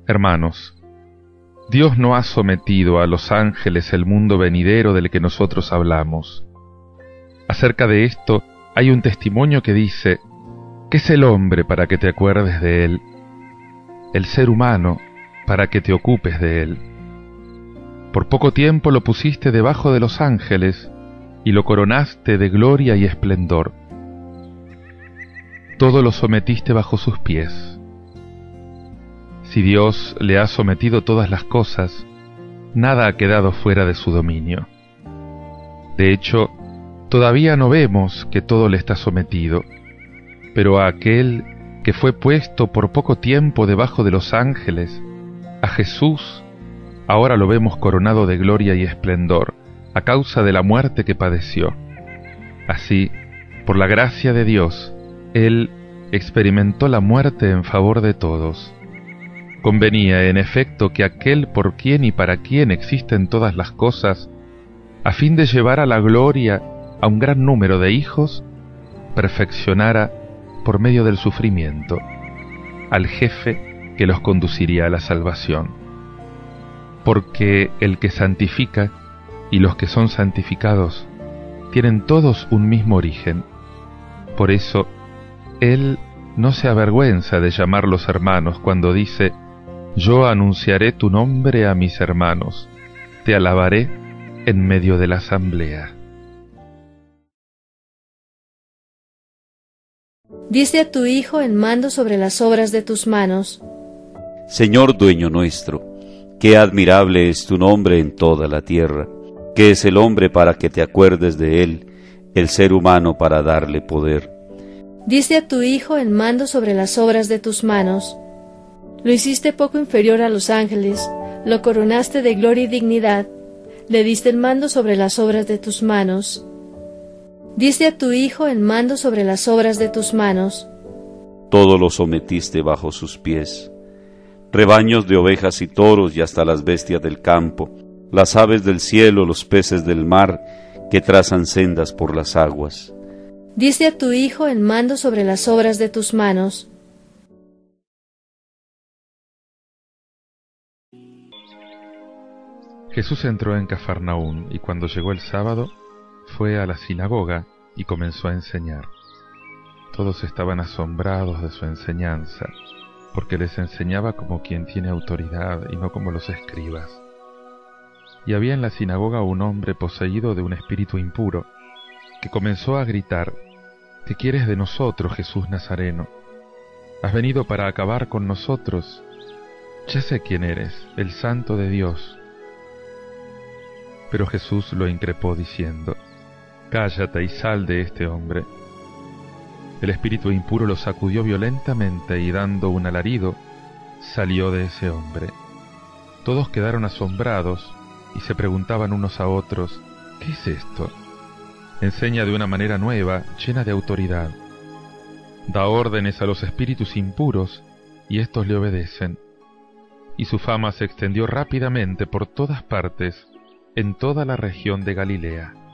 Hermanos, Dios no ha sometido a los ángeles el mundo venidero del que nosotros hablamos. Acerca de esto hay un testimonio que dice: ¿qué es el hombre para que te acuerdes de él? El ser humano para que te ocupes de él. Por poco tiempo lo pusiste debajo de los ángeles y lo coronaste de gloria y esplendor. Todo lo sometiste bajo sus pies. Si Dios le ha sometido todas las cosas, nada ha quedado fuera de su dominio. De hecho, todavía no vemos que todo le está sometido, pero a aquel que fue puesto por poco tiempo debajo de los ángeles, a Jesús, ahora lo vemos coronado de gloria y esplendor, a causa de la muerte que padeció. Así, por la gracia de Dios, Él experimentó la muerte en favor de todos. Convenía, en efecto, que aquel por quien y para quien existen todas las cosas, a fin de llevar a la gloria a un gran número de hijos, perfeccionara, por medio del sufrimiento, al jefe que los conduciría a la salvación. Porque el que santifica y los que son santificados tienen todos un mismo origen. Por eso, Él no se avergüenza de llamarlos hermanos cuando dice: yo anunciaré tu nombre a mis hermanos, te alabaré en medio de la asamblea. Diste a tu Hijo el mando sobre las obras de tus manos. Señor dueño nuestro, qué admirable es tu nombre en toda la tierra. ¿Qué es el hombre para que te acuerdes de él, el ser humano para darle poder? Diste a tu Hijo el mando sobre las obras de tus manos. Lo hiciste poco inferior a los ángeles, lo coronaste de gloria y dignidad, le diste el mando sobre las obras de tus manos. Diste a tu Hijo el mando sobre las obras de tus manos. Todo lo sometiste bajo sus pies. Rebaños de ovejas y toros y hasta las bestias del campo, las aves del cielo, los peces del mar, que trazan sendas por las aguas. Diste a tu Hijo el mando sobre las obras de tus manos. Jesús entró en Cafarnaún y cuando llegó el sábado, fue a la sinagoga y comenzó a enseñar. Todos estaban asombrados de su enseñanza, porque les enseñaba como quien tiene autoridad y no como los escribas. Y había en la sinagoga un hombre poseído de un espíritu impuro, que comenzó a gritar: ¿qué quieres de nosotros, Jesús Nazareno? ¿Has venido para acabar con nosotros? Ya sé quién eres, el Santo de Dios. Pero Jesús lo increpó diciendo: cállate y sal de este hombre. El espíritu impuro lo sacudió violentamente y dando un alarido, salió de ese hombre. Todos quedaron asombrados y se preguntaban unos a otros: ¿qué es esto? Enseña de una manera nueva, llena de autoridad. Da órdenes a los espíritus impuros y éstos le obedecen. Y su fama se extendió rápidamente por todas partes, en toda la región de Galilea.